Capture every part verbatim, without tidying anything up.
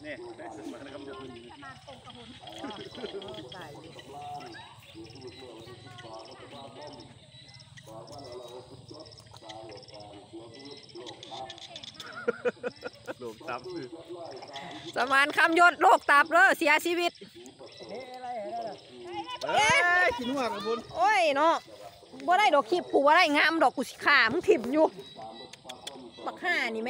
เนี่ยได้สมานะครับจะเป็นสมาตรงกระหุนใส่โลกตับสมานคำยศโรคตับเลยเสียชีวิตเอ๊ะกินหัวกันบุญโอ้ยเนาะบ่ได้ดอกขีบผูบ่ได้งามดอกกูสิขามึงถิ่มอยู่บักห่านี่ไหม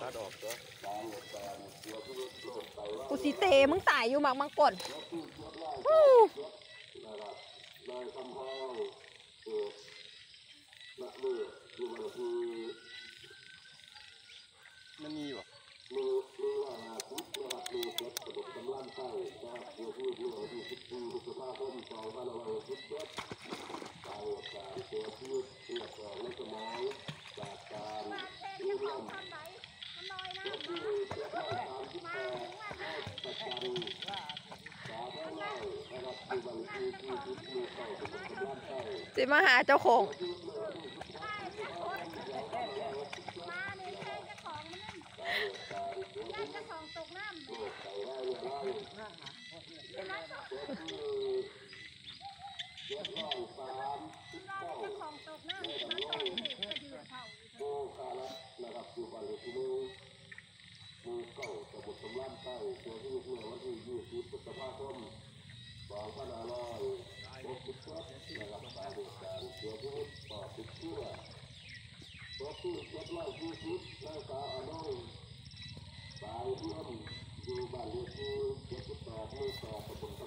กูสิเตมึงตายอยู่มักมังกรมันมีวะสิมาหาเจ้าของอยู่บ้านเรือนที่เจ็ดสิบแปดหมู่แปดตำบล